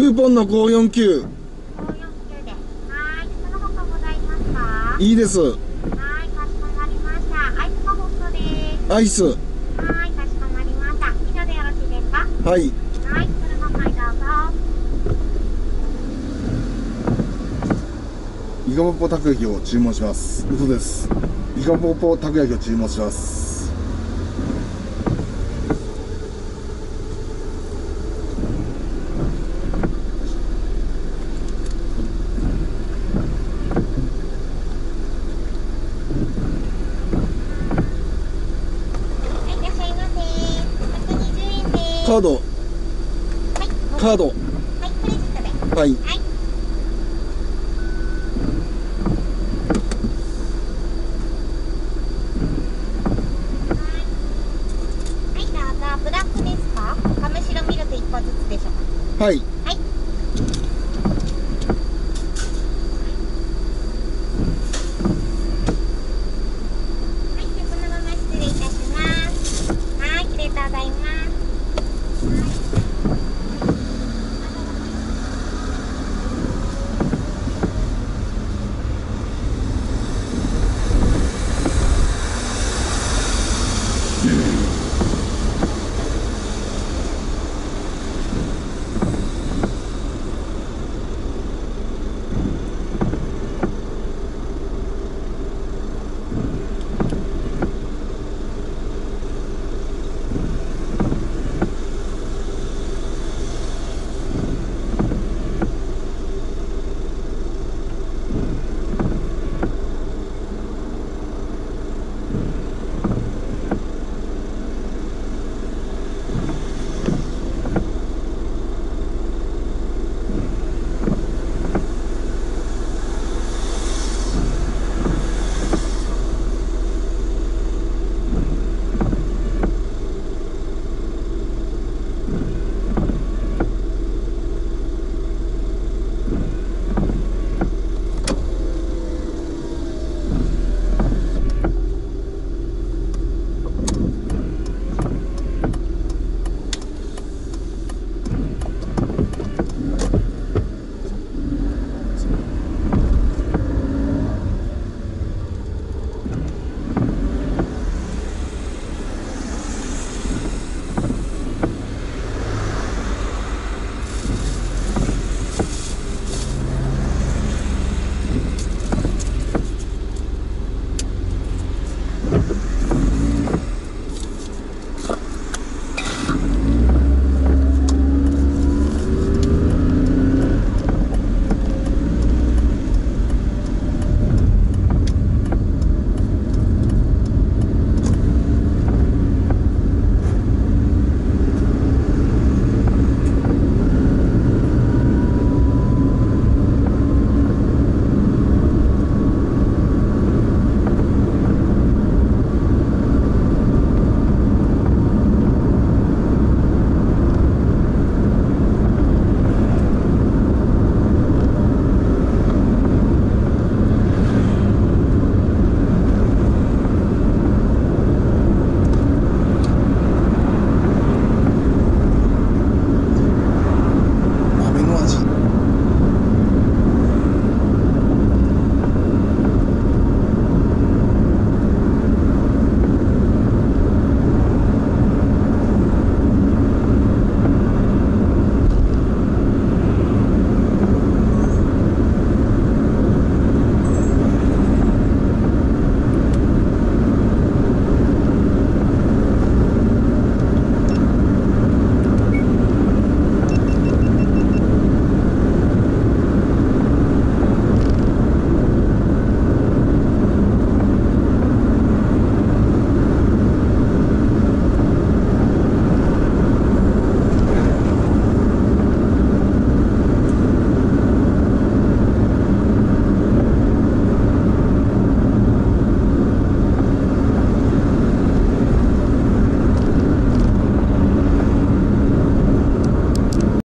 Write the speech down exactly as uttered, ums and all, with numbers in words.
ーポンのごーよんきゅう。 ごーよんきゅうで。はい。その他ございますか？ いいです。 はい、かしこまりました。アイスがホットです。 アイス。 はい、かしこまりました。以上でよろしいですか？ はい。 はい、そのままどうぞ。 イカポポたこ焼きを注文します。嘘です。イカポポたこ焼きを注文します。 はい、いらっしゃいませ。ひゃくにじゅうえんです。 カード。 はい、 カード。 はい、クレジットで。 はい。 はい。はい、どうぞ。ブラックですか？亀白ミルクいっこずつでしょうか？ はい。 はい。はい、じゃあこのまま失礼いたします。はい、ありがとうございます。